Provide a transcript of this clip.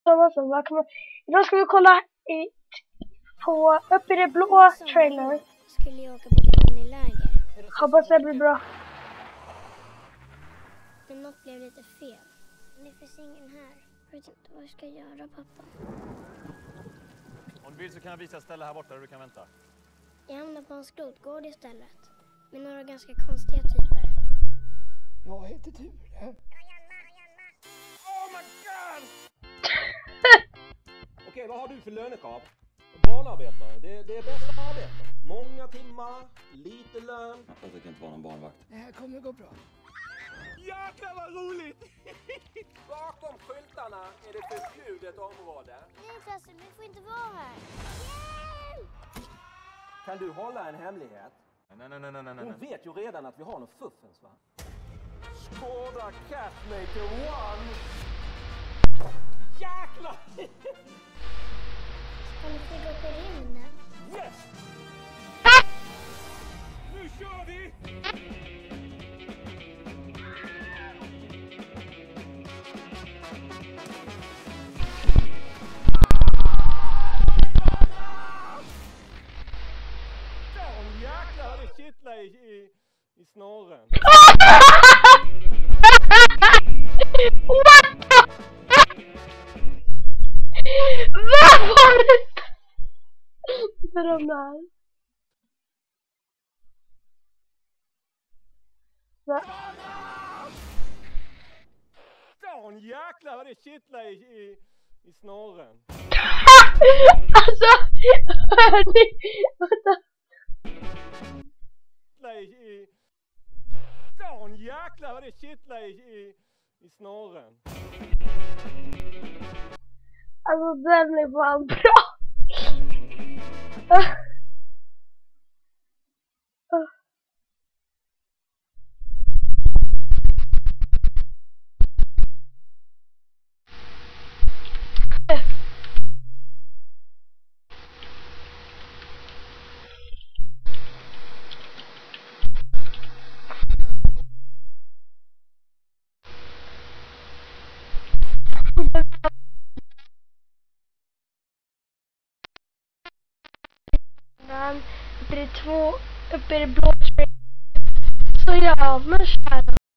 Idag ska vi kolla upp i det blå trailer. Skulle jag åka på ponnyläger. Hoppas det blir bra. Men något blev lite fel. Det finns ingen här. Jag vet inte vad jag ska göra, pappa. Om du vill så kan jag visa ett ställe här borta där du kan vänta. Jag hamnar på en skrotgård istället. Med några ganska konstiga typer. Jag heter Ture. Oh my god! Okej, vad har du för lönekrav? Barnarbetare, det är bästa arbete. Många timmar, lite lön. Jag tänker inte vara någon barnvakt. Det här kommer gå bra. Jäklar vad roligt! Bakom skyltarna är det förbjudet område. Nej, Trassel, vi får inte vara här. Kan du hålla en hemlighet? Nej. Hon vet ju redan att vi har någon fuffens, va? Skoda Catmaker 1! Jäklar! Kan vi flyga upp i rymden? Yes! Nu kör vi! Jäklar, det kittlar i snåren. What the? Vad var det? För de där. Fan, jäklar vad det kittlar i snåren. Alltså, hörni, vänta. Fan, jäklar vad det kittlar i snåren. Alltså, den blev bara bra. Uppe i det blå trailer. Så ja, men kära.